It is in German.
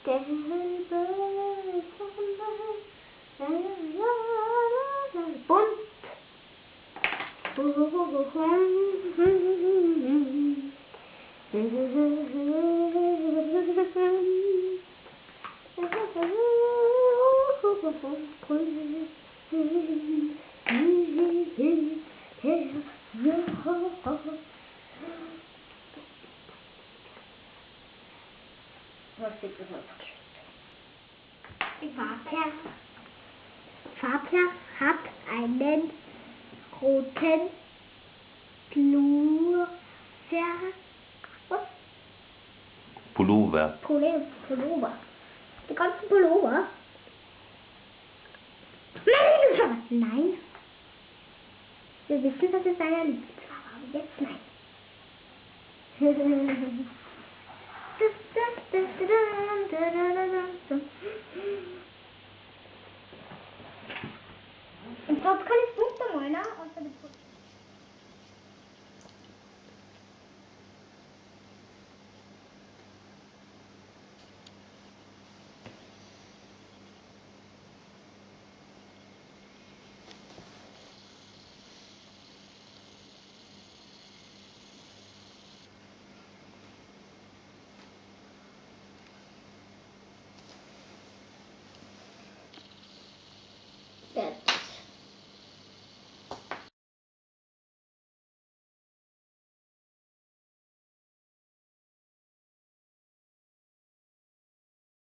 Bunt. Was steht das noch? Vater hat einen roten Pullover. Pullover. Du kannst einen Pullover? Nein. Wir wissen, dass es einer liebt. Aber jetzt nein. Und dort kann ich Punkte malen, ne?